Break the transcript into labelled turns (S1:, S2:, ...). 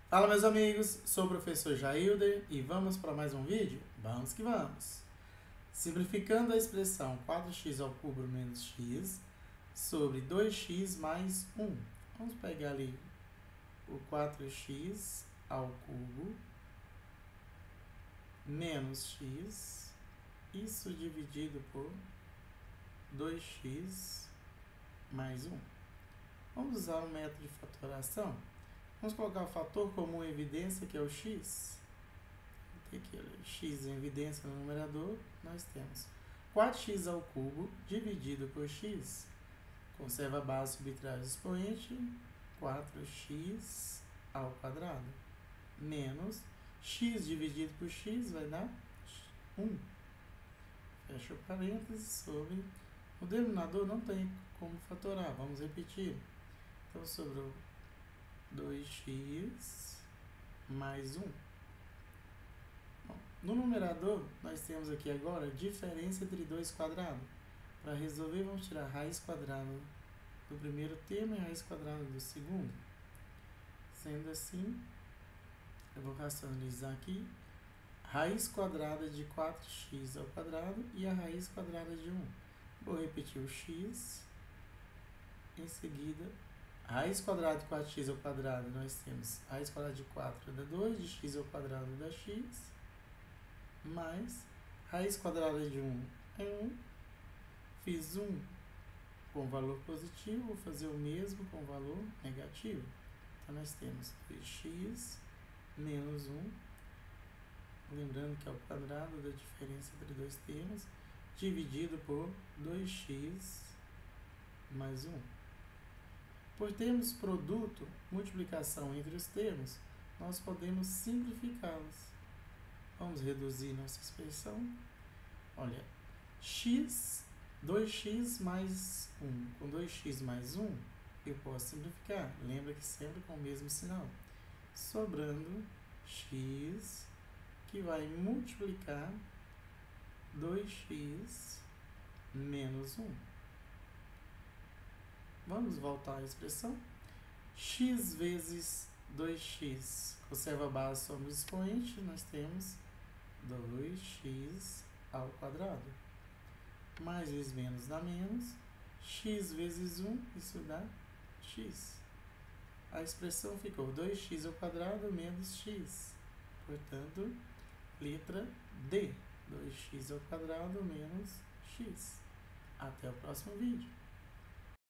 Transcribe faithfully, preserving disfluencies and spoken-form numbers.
S1: Fala, meus amigos, sou o professor Jailder e vamos para mais um vídeo? Vamos que vamos! Simplificando a expressão quatro x ao cubo menos x sobre dois x mais um. Vamos pegar ali o quatro x ao cubo menos x, isso dividido por dois x mais um. Vamos usar o método de fatoração. Vamos colocar o fator comum em evidência, que é o x. Tem aqui, x em evidência no numerador, nós temos quatro x ao cubo dividido por x. Conserva a base, subtrai o expoente, quatro x ao quadrado, menos x dividido por x vai dar um. Fecha o parênteses sobre... O denominador não tem como fatorar, vamos repetir. Então, sobrou dois x mais um. Bom, no numerador, nós temos aqui agora a diferença entre dois quadrados. Para resolver, vamos tirar a raiz quadrada do primeiro termo e a raiz quadrada do segundo. Sendo assim, eu vou racionalizar aqui. Raiz quadrada de quatro x ao quadrado e a raiz quadrada de um. Vou repetir o x. Em seguida, raiz quadrada de quatro x ao quadrado, nós temos raiz quadrada de quatro dá dois, de x ao quadrado dá x, mais raiz quadrada de um é um. Fiz um com valor positivo, vou fazer o mesmo com valor negativo. Então, nós temos dois x menos um, lembrando que é o quadrado da diferença entre dois termos, dividido por dois x mais um. Por termos produto, multiplicação entre os termos, nós podemos simplificá-los. Vamos reduzir nossa expressão. Olha, x, dois x mais um. Com dois x mais um, eu posso simplificar. Lembra que sempre com o mesmo sinal. Sobrando x, que vai multiplicar dois x menos um. Vamos voltar à expressão. X vezes dois x. Conserva a base sobre o expoente. Nós temos dois x ao quadrado. Mais vezes menos dá menos. X vezes um, isso dá x. A expressão ficou dois x ao quadrado menos x. Portanto, letra D. dois x ao quadrado menos x. Até o próximo vídeo.